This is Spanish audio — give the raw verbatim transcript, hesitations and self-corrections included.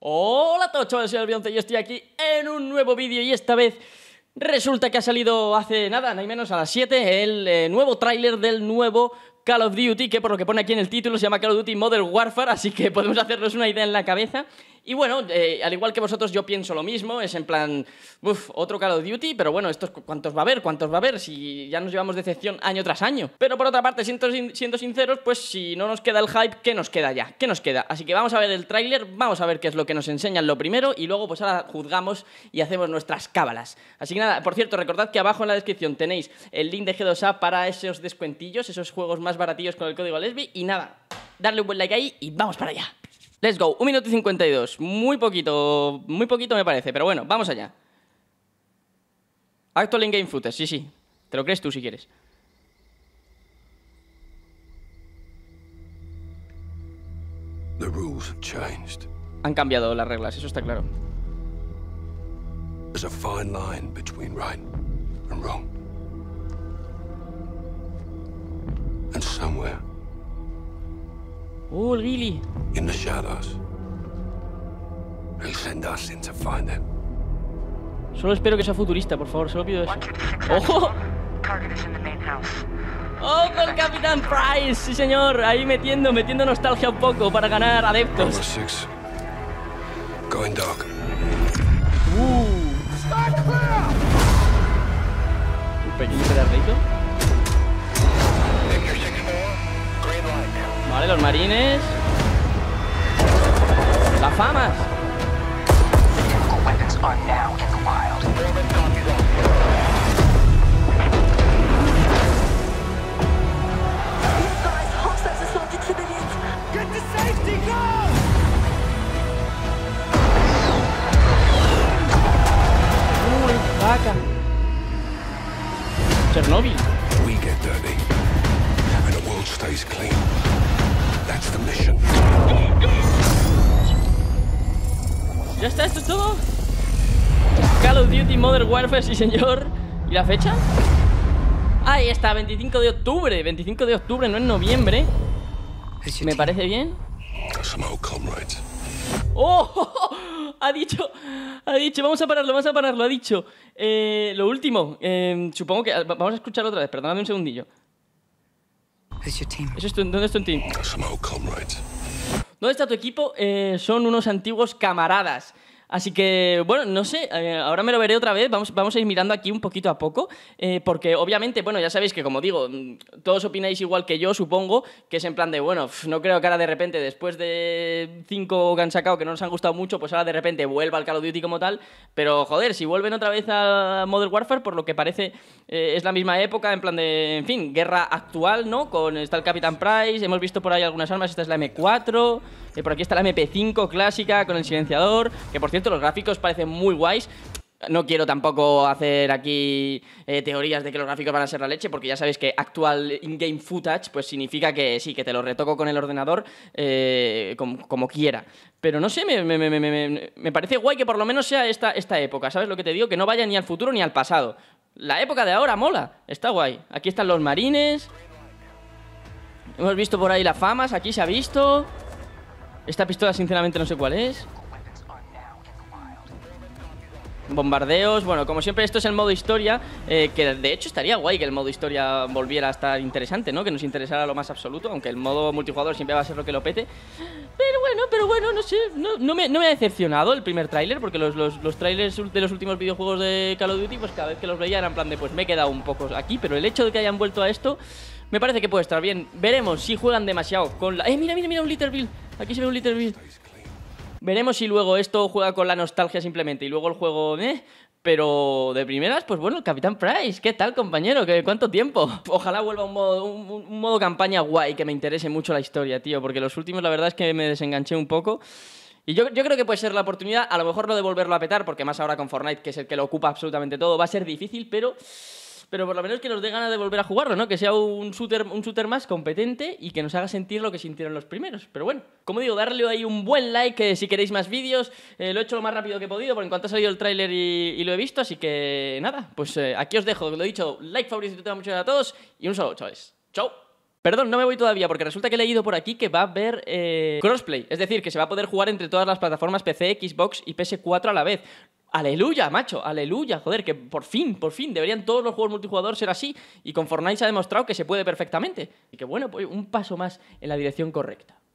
Hola a todos, chavales, soy Albion y estoy aquí en un nuevo vídeo. Y esta vez resulta que ha salido hace nada, nada menos a las siete, el eh, nuevo tráiler del nuevo Call of Duty, que por lo que pone aquí en el título se llama Call of Duty Modern Warfare, así que podemos hacernos una idea en la cabeza. Y bueno, eh, al igual que vosotros, yo pienso lo mismo, es en plan, uff, otro Call of Duty, pero bueno, estos, ¿cuántos va a haber? ¿Cuántos va a haber? Si ya nos llevamos decepción año tras año. Pero por otra parte, siendo, siendo sinceros, pues si no nos queda el hype, ¿qué nos queda ya? ¿Qué nos queda? Así que vamos a ver el tráiler, vamos a ver qué es lo que nos enseñan lo primero, y luego pues ahora juzgamos y hacemos nuestras cábalas. Así que nada, por cierto, recordad que abajo en la descripción tenéis el link de G dos A para esos descuentillos, esos juegos más baratillos con el código Lesbi, y nada, darle un buen like ahí y vamos para allá. Let's go, un minuto y cincuenta y dos, muy poquito, muy poquito me parece, pero bueno, vamos allá. Actual in-game footage, sí, sí, te lo crees tú si quieres. The rules have changed. Han cambiado las reglas, eso está claro. There's a fine line between right and wrong. And somewhere Uh, el Gilly. in the shadows, they'll send us in to find them. Solo espero que sea futurista, por favor, solo pido eso. ¡Ojo! ¡Oh, con el Capitán Price! Sí, señor, ahí metiendo, metiendo nostalgia un poco para ganar Number adeptos. six. Going dark. Uh. Un pequeño pedacito. Vale, los marines. Las famas. Uy, vaca. Chernobyl. We get dirty, and the world stays clean. That's the mission. ¿Ya está? ¿Esto es todo? Call of Duty Modern Warfare, sí señor. ¿Y la fecha? Ahí está, veinticinco de octubre. veinticinco de octubre, no en noviembre. ¿Me parece bien? Some old comrades. ¡Oh! Ha dicho, ha dicho, vamos a pararlo, vamos a pararlo, ha dicho. Eh, lo último, eh, supongo que... Vamos a escucharlo otra vez, perdóname un segundillo. Who's your team? Eso es tu, ¿dónde está tu team? Some old comrades. ¿Dónde está tu equipo? Eh, son unos antiguos camaradas. Así que, bueno, no sé, eh, ahora me lo veré otra vez, vamos, vamos a ir mirando aquí un poquito a poco, eh, porque obviamente, bueno, ya sabéis que, como digo, todos opináis igual que yo, supongo, que es en plan de, bueno, no creo que ahora de repente, después de cinco que han sacado que no nos han gustado mucho, pues ahora de repente vuelva al Call of Duty como tal, pero joder, si vuelven otra vez a Modern Warfare, por lo que parece eh, es la misma época, en plan de, en fin, guerra actual, ¿no? Con, está el Capitán Price, hemos visto por ahí algunas armas, esta es la eme cuatro, eh, por aquí está la eme pe cinco clásica con el silenciador, que por cierto los gráficos parecen muy guays. No quiero tampoco hacer aquí eh, teorías de que los gráficos van a ser la leche, porque ya sabéis que actual in-game footage pues significa que sí, que te lo retoco con el ordenador eh, como, como quiera. Pero no sé, me, me, me, me, me parece guay que por lo menos sea esta, esta época, ¿sabes lo que te digo? Que no vaya ni al futuro ni al pasado. La época de ahora mola, está guay. Aquí están los marines. Hemos visto por ahí las famas, aquí se ha visto. Esta pistola sinceramente no sé cuál es. Bombardeos, bueno, como siempre esto es el modo historia, eh, que de hecho estaría guay que el modo historia volviera a estar interesante, ¿no? Que nos interesara lo más absoluto, aunque el modo multijugador siempre va a ser lo que lo pete. Pero bueno, pero bueno, no sé, no, no, me, no me ha decepcionado el primer tráiler, porque los, los, los trailers de los últimos videojuegos de Call of Duty, pues cada vez que los veía era en plan de, pues me he quedado un poco aquí, pero el hecho de que hayan vuelto a esto, me parece que puede estar bien. Veremos si juegan demasiado con la... ¡Eh, mira, mira, mira, un Little Bill! Aquí se ve un Little Bill. Veremos si luego esto juega con la nostalgia simplemente y luego el juego, ¿eh? Pero de primeras, pues bueno, el Capitán Price, ¿qué tal, compañero? ¿Qué, ¿Cuánto tiempo? Ojalá vuelva un modo, un, un modo campaña guay que me interese mucho la historia, tío, porque los últimos la verdad es que me desenganché un poco. Y yo, yo creo que puede ser la oportunidad, a lo mejor no de volverlo a petar, porque más ahora con Fortnite, que es el que lo ocupa absolutamente todo, va a ser difícil, pero... Pero por lo menos que nos dé ganas de volver a jugarlo, ¿no? Que sea un shooter, un shooter más competente y que nos haga sentir lo que sintieron los primeros. Pero bueno, como digo, darle ahí un buen like eh, si queréis más vídeos. Eh, lo he hecho lo más rápido que he podido, porque en cuanto ha salido el tráiler y, y lo he visto. Así que nada, pues eh, aquí os dejo. Lo he dicho, like, favorito, muchas gracias a todos y un saludo, chavales. ¡Chao! Perdón, no me voy todavía, porque resulta que he leído por aquí que va a haber eh, crossplay. Es decir, que se va a poder jugar entre todas las plataformas P C, Xbox y P S cuatro a la vez. ¡Aleluya, macho! ¡Aleluya! Joder, que por fin, por fin, deberían todos los juegos multijugador ser así. Y con Fortnite se ha demostrado que se puede perfectamente. Y que bueno, pues un paso más en la dirección correcta.